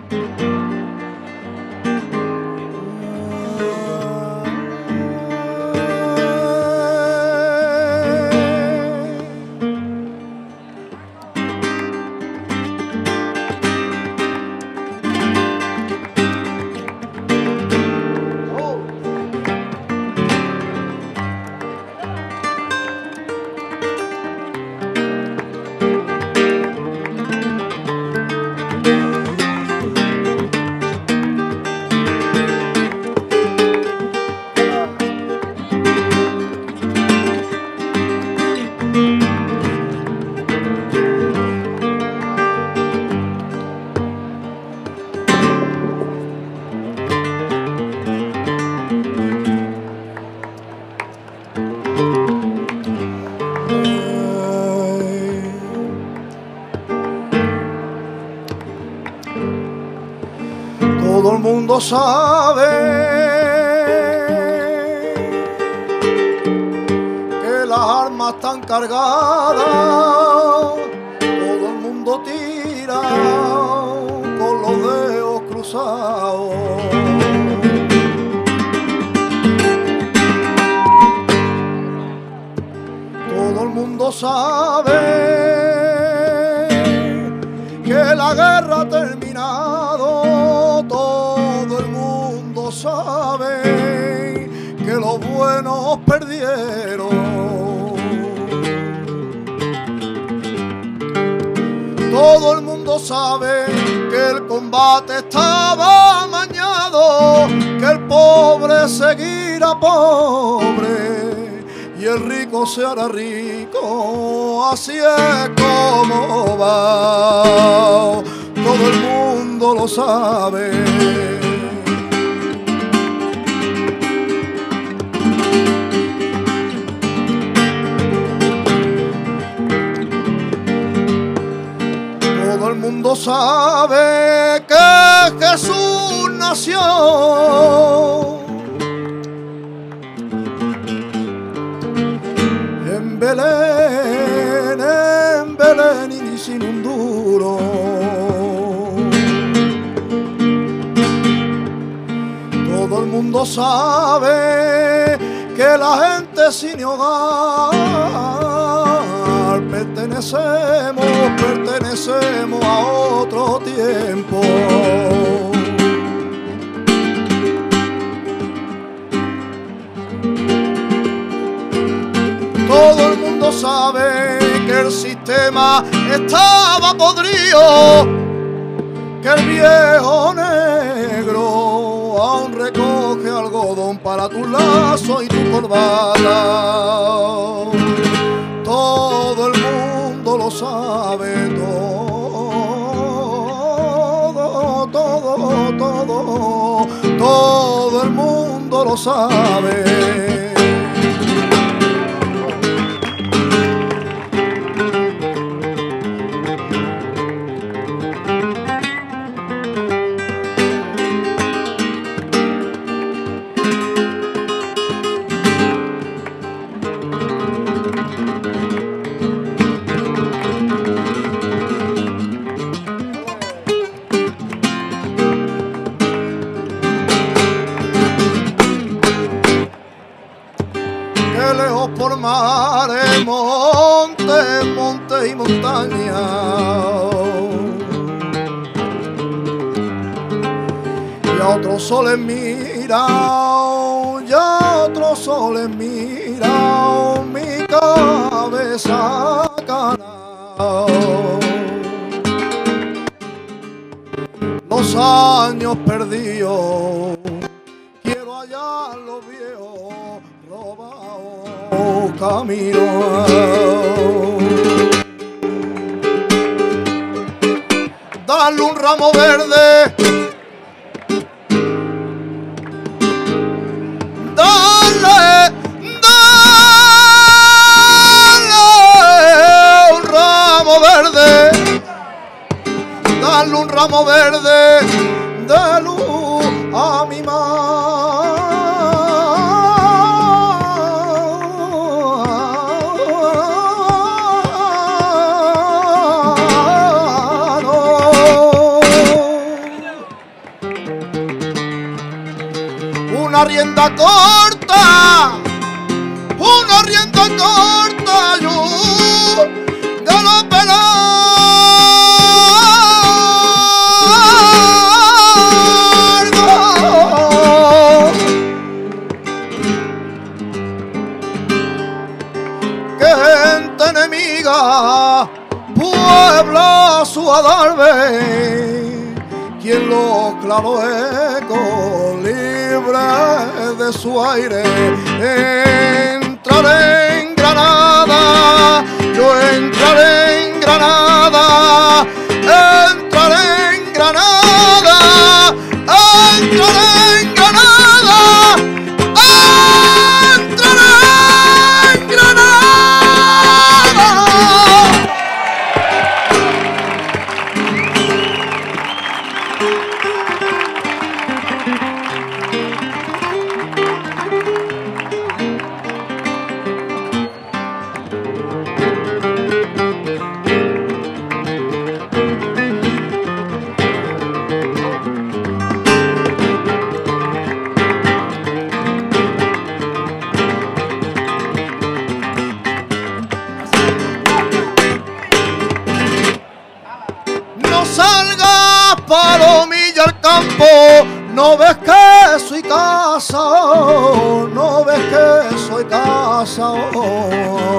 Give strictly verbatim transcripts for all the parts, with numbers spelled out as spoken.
Todo el mundo sabe que las armas están cargadas, todo el mundo tira con los dedos cruzados. Todo el mundo sabe que la guerra ha terminado, todo el mundo sabe que los buenos perdieron. Todo el mundo sabe que el combate estaba amañado, que el pobre seguirá pobre y el rico se hará rico, así es como va, todo el mundo lo sabe. Todo el mundo sabe que Jesús nació en Belén, en Belén y sin un duro. Todo el mundo sabe que la gente sin hogar pertenecemos, pertenecemos a otro tiempo. Todo el mundo sabe que el sistema estaba podrido, que el viejo negro aún recoge algodón para tu lazo y tu corbata. Todo el mundo lo sabe, todo, todo, todo, todo el mundo lo sabe. Por mares, montes, montes y montañas, y a otros soles mira, y a otros soles mira mi cabeza canal. Los años perdidos quiero hallar los viejos robados camino. Dale un ramo verde, dale, dale un ramo verde, dale un ramo verde de luz a mi mano. una rienda corta, una rienda corta, yo galope largo. Que gente enemiga puebla su adarve, quien los claros ecos libre de su aire. Entraré en Granada, yo entraré en Granada, entraré en Granada, entraré en Granada, entraré en Granada. Palomilla al campo, no ves que soy casado, no ves que soy casado.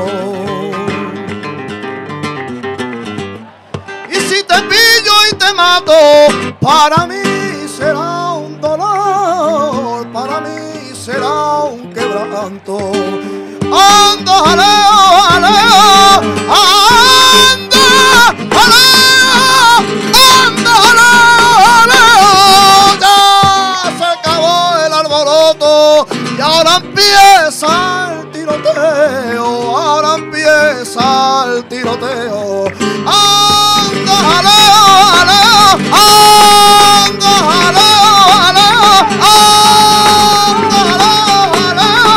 Y si te pillo y te mato, para mí será un dolor, para mí será un quebranto. Anda, jaleo, jaleo, anda, jaleo, anda, jaleo, ya se acabó el alboroto y ahora empieza el tiroteo, ahora empieza el tiroteo. Anda, jaleo, jaleo, anda, jaleo, jaleo, anda, jaleo, jaleo.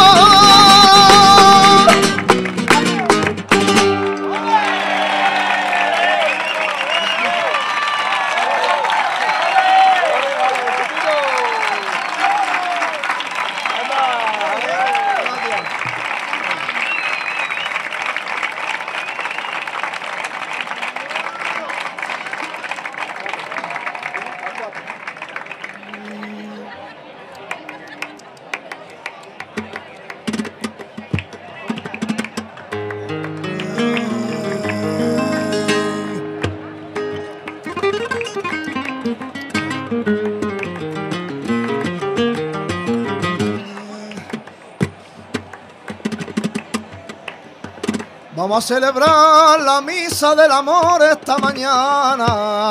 Vamos a celebrar la misa del amor esta mañana.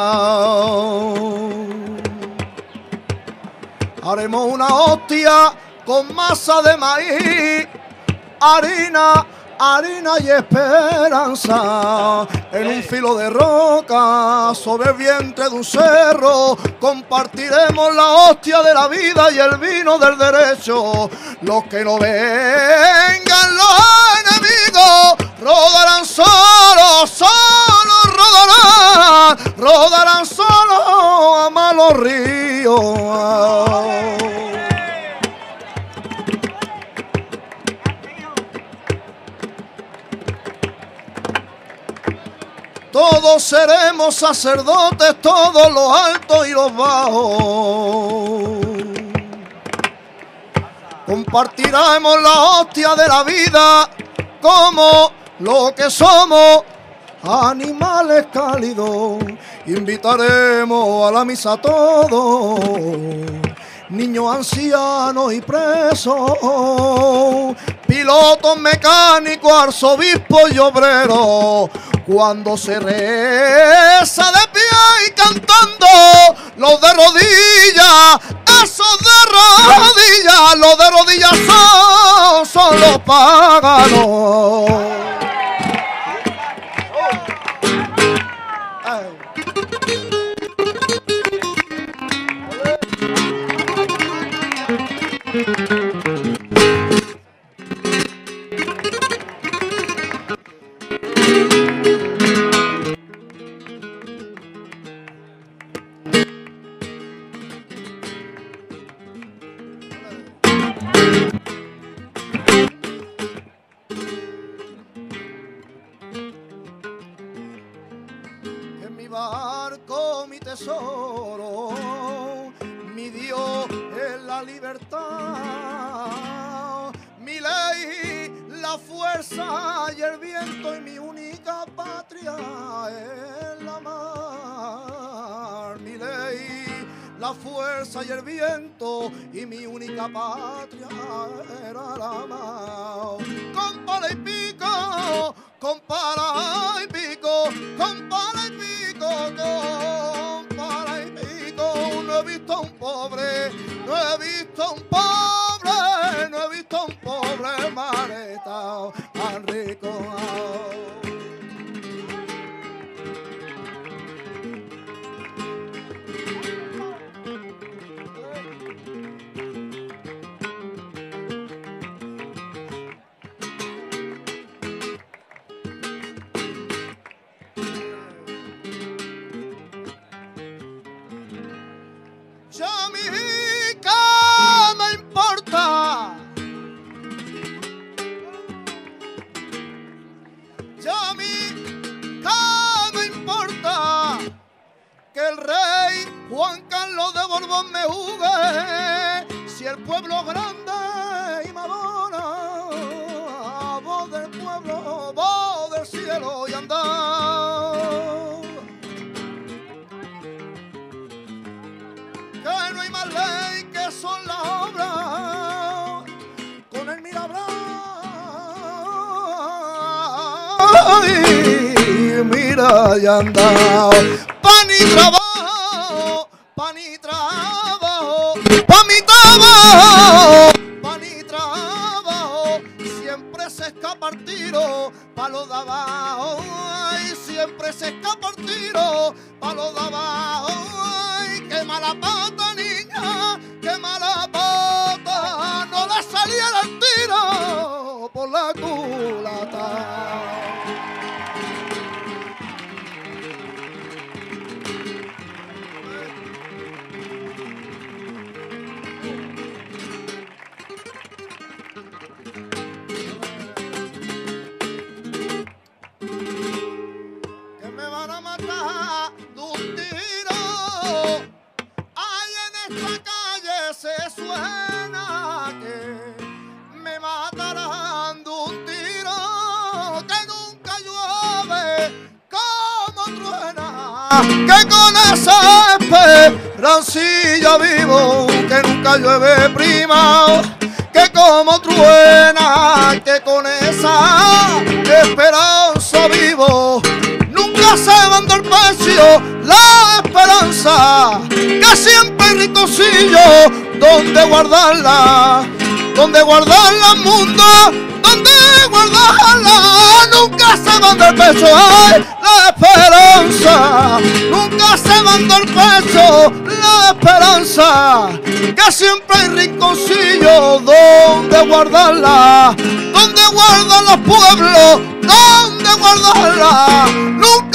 Haremos una hostia con masa de maíz, harina, harina y esperanza. En un filo de roca, sobre el vientre de un cerro, compartiremos la hostia de la vida y el vino del derecho. Los que no vengan los enemigos, rodarán solo, solo rodarán, rodarán solo a malos ríos. Todos seremos sacerdotes, todos los altos y los bajos. Compartiremos la hostia de la vida como lo que somos, animales cálidos. Invitaremos a la misa a todos, niños, ancianos y presos, pilotos, mecánicos, arzobispos y obreros. Cuando se reza de pie y cantando, los de rodillas, esos de rodillas, los de rodillas son, son los paganos. barco, mi tesoro, mi Dios es la libertad, mi ley, la fuerza y el viento, y mi única patria es la mar. Mi ley, la fuerza y el viento, y mi única patria era la mar. Con pala y pico, con pala y pico, con pala y pico, con pala y pico. No he visto a un pobre, no he visto a un pobre, no he visto a un pobre manetao tan rico. Ya a mí qué me importa, ya a mí qué me importa que el rey Juan Carlos de Borbón me juzgue, si el pueblo grande y Madonna, voz del pueblo, voz del cielo y andar. Que no hay más ley que son las obras, con el mirabra. Ay, mira, ya andado, pa' ni trabajo, pa' ni trabajo, pa' mi trabajo, pa' ni trabajo, siempre se escapa el tiro pa' los de abajo. Ay, siempre se escapa el tiro pa' los de abajo. Ay, qué mala pata, niña, qué mala pata, no le saliera el tiro por la culata. Que me van a matar de un tiro. Ay, en esta calle se suena que me matarán de un tiro. Que nunca llueve como truena, que con esa esperancilla vivo. Que nunca llueve, prima, que como truena, que con esa esperanza vivo. Nunca se manda el pecho la esperanza, que siempre hay rinconcillo donde guardarla, donde guardarla, mundo, donde guardarla. Nunca se manda el pecho, ay, la esperanza. Nunca se manda el pecho la esperanza, que siempre hay rinconcillo donde guardarla, donde guardan los pueblos, donde guardarla. Nunca